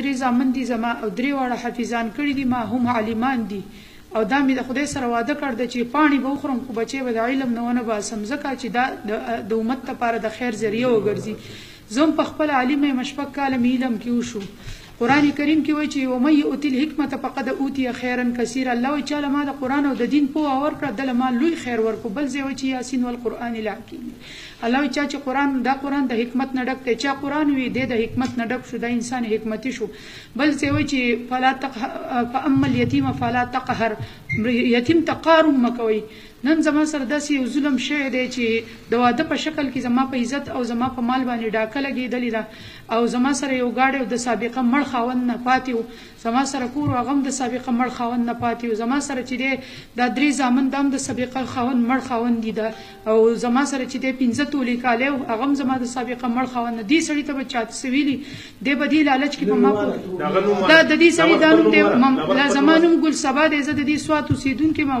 درې زامن دي زما او درې واړه حافظان کړي دي ما هم عالمان دي او دا مې د خدای سره واده کړ د چې پاڼې به وخورم خو بچی به د علم نه ونه باسم ځکه چې دا د امت لپاره د خیر ذریعه وګرځي زم په خپل عالم مشفق کاله مې علم کې وشو قرآن کریم کې وایي چې ومن یؤتی الحکمة فقد اوتی خیرا کثیرا الله وایي چې ما د قرآن او د دین پوهه ورکړه دله ما لوی خیر ورکړو بل ځای وایي چې یاسین والقرآن الحکیم الله وایي چې قرآن دا قرآن د حکمت نه ډک دی چې قرآن وي د حکمت نه ډک شو دا انسان حکمتي شو بل ځای وایي چې فاما الیتیم فلا تقهر یتیم تقهر مکوئ نن زما سره داسې یو ظلم شوی دی چې د واده په شکل کې زما په عزت او زما په مال باندې ډاکه لګېدلې ده او زما سره یو ګاډی د سابقه مړ خاوند نه پاتې و زما سره کور هغه هم د سابقه مړ خاوند نه پاتې و زما سره چې دی دا درې زامن د هم د سابقه خاوند مړ خاوند دي ده او زما سره چې دی 15 تولې کالی و هغه هم زما د سابقه مړ خاوند نه دې سړي ته به چاته څه ویلي دی به دې لالچ کې په ما دا د دې سړي دا نوم دی زما نوم ګل صبا دی زه د دې سوات اوسېدونکې یم او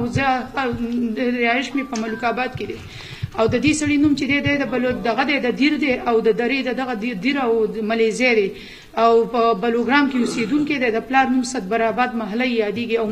رهایش مې په ملک آباد کې دی او د دې سړي نوم چې دی د دغه دی د دیر دی او د درې دغه دیر او ملیزی دی او په بلوګرام کې اوسېدونکی دی د پلار نوم صدبرآباد محله یادېږي او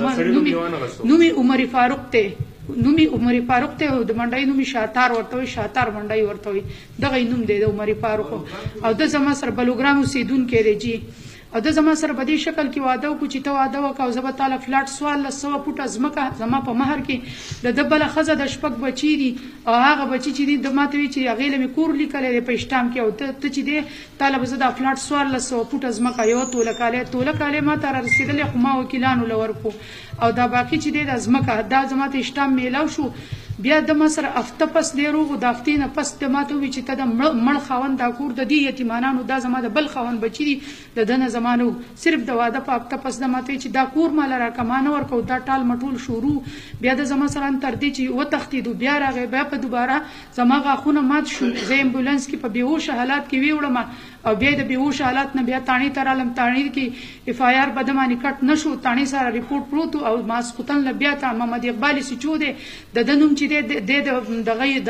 نوم یې عمر فاروق دی نوم یې عمر فاروق دی او د منډۍ نوم یې شاتار ورته وایي شاتار منډۍ ورته وایي دغه نوم دی د عمر فاروق او د زما سره بلوګرام اوسېدونکی دی جی او د زما سره په دې شکل کې واده وکړو چې ته واده وکړه او زه به تاله فلاټ 1400 فوټه ځمکه زما په مهر کې د بله ښځه د شپږ بچي دي او هغه بچي چې دي د ما ته وایي چې هغې له مې کور لیکلی دی په اسټام کې او ته چې دی تاله به زه دا فلاټ 1400 فوټه ځمکه یوه توله کالی ما ته را رسېدلی خو ما وکیلانو له ورکړو او دا باقي چې دی دا ځمکه دا زما ته اسټام میلاو شو بیا د ما سره هفته پس دی روغ د هفتې نه پس د ما ته ووایي چې ته د مړ خاوند دا کور د دې یتیمانانو دا زما د بل خاوند بچي دي د ده نه زما نه صرف د واده په هفته پس د ما ته وایي چې دا کور ماله راکړه ما نه ورکړو دا ټال مټول شروع بیا د زما سره تر دې چې وتښتېدو بیا راغی بیا په دوباره زما غاښونه مات شو زه امبولانس کې په بېهوشه حالات کې ویوړم او بیا د بېهوشه حالات نه بیا تاڼې ته رالم تاڼې کې اف آی آر به د باندې کټ نه شو تاڼې سره ریپورټ پروت او ماسخوتن له بیا ته محمد اقبال سچو دی د ده نوم چې دی دغه د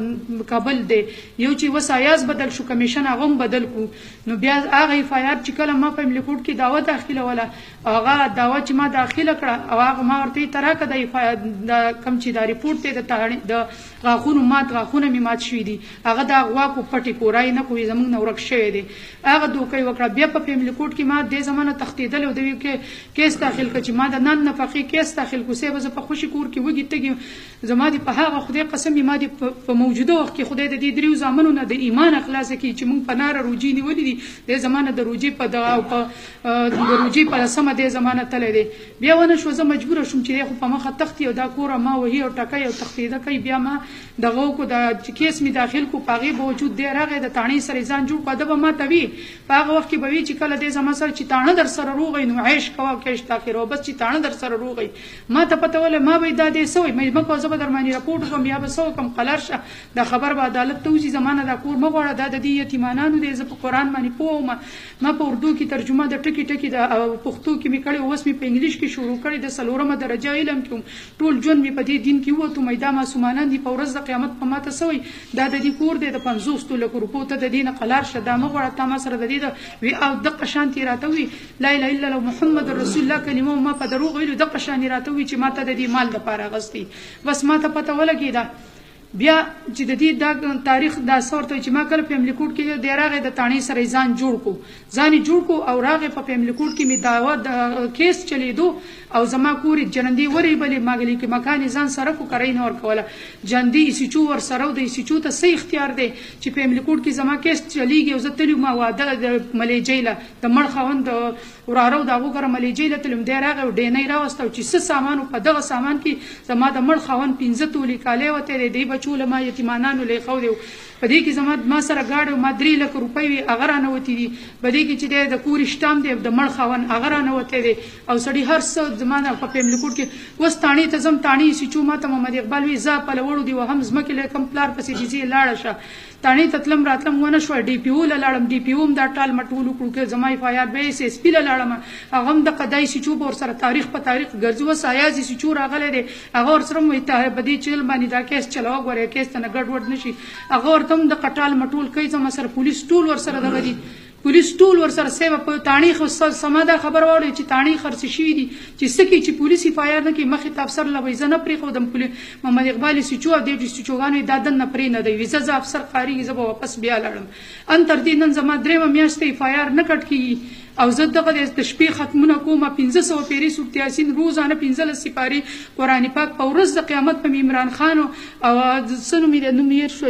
کابل دی یو چې اوس ایاز بدل شو کمیشن هغه هم بدل کړو نو بیا هغه اف آی آر چې کله ما په ملیکوټ کې دعوه داخلوله هغه دعوه چې ما داخله کړه او هغه ما ورته یې ته راکړه د کوم چې دا ریپورټ دی د غاښونو غاښونه مې مات شوي دي هغه د غوا کو پټې کورای نه کوي زموږ نه ورک شوی دی هغه دوکه یې وکړه بیا په فیملی کوټ کې ما دې زمانه تښتېدلی او د کیس داخل کړه چې ما د نن نفقې کیس داخل کړو صاحبه زه په خوشي کور کې وږي تږي زما دې په هغه خدای قسم ما دې په موجوده وخت کې خدای د دې دریو زامنو نه د ایمان خلاصه کړي چې موږ په ناره روجې نیولې دي د زمانه د روجې په دغه او په د روجې په سمه دې زمانه تللی دی بیا ونه شو زه مجبوره شوم چې خو په مخه تښتي او دا کوره ما وهي او ټکی او تښتېده کوي بیا ما دغه وکړو د کیس مې داخل کړو په هغې باوجود دی راغی د تاڼې سره ځان جوړ کړو ده به ما ته وي په هغه وخت کې به وي چې کله دی زما سره چې تاڼه در سره روغی نو عیش کوه کیش تاخیر او بس چې تاڼه در سره روغی ما ته پته ولې ما به دا دی څه وایي مې مه کوه زه به در باندې راپورټ وکړم یا به څه وکړم قلار شه دا خبر به عدالت ته وځي زما نه دا کور مه غواړه دا د دې یتیمانانو دی زه په قرآن باندې پوه وم ما په اردو کې ترجمه د ټکي ټکي د پښتو کې مې کړې اوس مې په انګلیش کې شروع کړې د 4مه درجه علم کې ټول ژوند مې په دې دین کې ووتم دا معصومانان دي په ورځ د قیامت په ما ته څه وایي دا د دې کور دی د 50 لکو روپو ته د دې نه قلار شه دا مه غواړه تا ما سره د دې وي او دقه شانتې راته وي لا اله الا الله محمد رسول الله کلمه ما په دروغ ویلو دقه شانې راته وي چې ما ته د دې مال دپاره اخیستی بس ما ته پته ولګېده بیا چې د دې دا تاریخ دا څه ورته چې ما کله فیملی کوټ کې دی راغی د تاڼې سره یې ځان جوړ کړو او راغی په فیملی کوټ کې مې دعوه د کیس چلیدو او زما کور یې جنندې ورې بلې ماګلې کې مکان یې ځان سره کو کرۍ نه ورکوله جندې ایسیچو ورسره و د ایسیچو ته څه اختیار دی چې فیملی کوټ کې زما کیس چلیږي او زه تلي ما واده د ملیجۍ له د مړ خاوند د وراره و د هغو کره ملیجۍ له تلم دی راغی او ډینۍ راوسته چې څه سامان و په دغه سامان کې زما د مړ خاوند 15 تولې کالی وتی دی دی بچو له ما یتیمانانو له خو دی په دې کې ما سره گاډي ما 3 لک روپۍ وي هغه رانوتې دي په دې کې چې د کور شتام دی د مړ خاوند هغه رانوتې دی او سړي هر څه زمانه په فیملی کوټ کې اوس تاڼې ته ځم تاڼې سچو ما ته محمد اقبال وي زه په لوړو دی وهم ځمکې له کم پلار پسې چې لاړه شه تاڼې ته تلم راتلم ونه شوه ډي پي او له لاړم ډي پي او هم دا ټال مټول وکړو کې زما اف آی آر به ایس ایس پي له لاړم هغه هم د قدای سچو به ورسره تاریخ په تاریخ ګرځي اوس ایازي سچو راغلی دی هغه ورسره م په دې چل باندې دا کیس چلاوه ګورې کیس ته نه ګډوډ نه شي هغه ورته هم د قټال مټول کوي زما سره پولیس ټول ورسره دغه دي پولیس ټول ورسره سیمه په تاڼي خو سما دا خبر واوري چې تاڼي خرڅ شوي دي چې څه کوي چې پولیس اف آی آر نه کوي مخې ته افسر له وایي زه نه پرېښودم محمد اقبال سیچو او دې سیچوګانو دا دننه پرې نه دی ویزه زه افسر ښکارېږي زه به واپس بیا لاړم ان تر دې نن زما 3 میاشتې اف آی آر نه کټ کېږي او زه دغه د شپې ختمونه کوم 1500 پیري سورت یاسین روزانه 15 سپاري قرآن پاک په ورځ د قیامت په عمران خان او څه نوم یې شو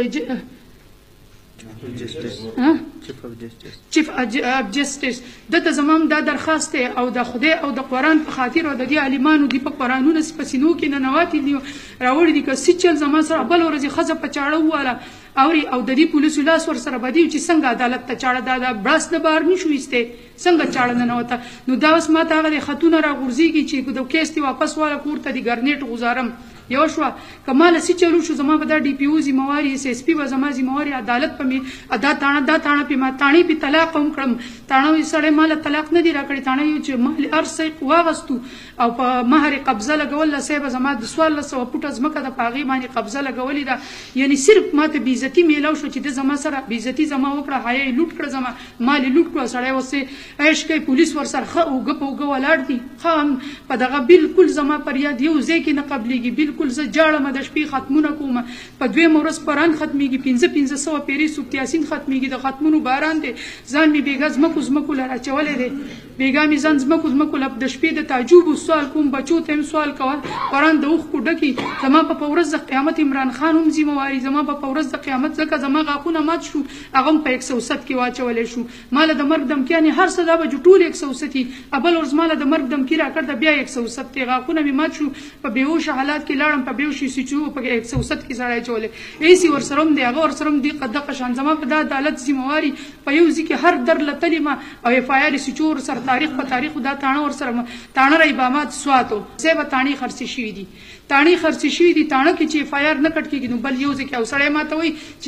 چیف اف جسټس دته زمام دا درخواست دی او د خدای او د قرآن په خاطر او د دې عالمانو دی په قرآنونو سپسینو کې نه نواتې دي راوړي دي که سچل زما سره بل ورځ خزه په چاړه واله اوري او د دې پولیسو لاس ور سره بدی چې څنګه عدالت ته چاړه دا براس د بار نشو ایسته څنګه چاړه نه وته نو دا اوس ما ته هغه خاتون را غورځيږي چې د کیس دی واپس والا کوړه دی ګرنیټ غزارم یو شو کمال سی چلو شو زما به دا ډي پی او زمواري اس اس پی و زما زمواري عدالت په می ادا تاڼه په ما تاڼي په طلاق هم کړم تاڼه سړی مال طلاق نه دی راکړی تاڼه یو چې مال ارسه واغستو او په مہر قبضه لګول سه به زما د سوال سو پټه زمکه د پاغي باندې قبضه لګولې دا یعنی صرف ماته بیزتی میلو شو چې د زما سره بیزتی زما وکړه هاي لوټ کړ زما مال لوټ کړ سړی وسه عيش کوي پولیس ور سره خو غو ولاړ دي خام په دغه بالکل زما پر یاد یو ځکه نه قبليږي بالکل زه جاړم د شپې ختمونه کوم په دوی مورس قرآن ختميږي 1500 پیری سورت یاسین ختميږي د ختمونو باران دي ځان می بیګز مکو لرا چولې دي بیګا می ځان مکو لب د شپې د تعجب سوال کوم بچو ته سوال کوه قرآن د اوخ کوډکی زما په ورځ د قیامت عمران خان هم زمواري زما په ورځ د قیامت ځکه زما غاخونه مات شو هغه په 107 کې واچولې شو مال د مرګ دمکیانه هر څه دا به ټول 107 ابل ورځ مال د مرګ دمکی را کړ د بیا 107 غاخونه می مات شو په بیهوش حالات کې لاړم په بیهوشي سچو په 107 کې سړی چولې ایسی ورسرم دی هغه ورسرم دی قدقه شان زما په د عدالت زمواري په یو ځکه هر در لتلمه او اف آی آر سچو سر تاریخ په تاریخ دا تاڼه ورسره تاڼه رای بامات سواتو سه به تاڼي خرڅ شوي دي تاڼي خرڅ شوي دي تاڼه کې چې اف آی آر نه کټ کېږي نو بل یو ځکه او سړی ماته وایي چې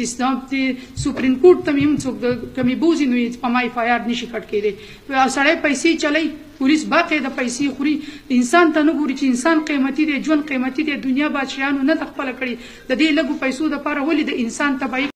سپریم کورټ ته هم څوک کمی بوزي نو په ما اف آی آر نشي کټ کېدی سړی پیسې چلی پولیس باقي د پیسې خوري انسان ته نه ګوري چې انسان قیمتي دی ژوند قیمتي دی دنیا بادشاہانو نه تخپل کړي د دې لګو پیسو د لپاره ولې د انسان تبعی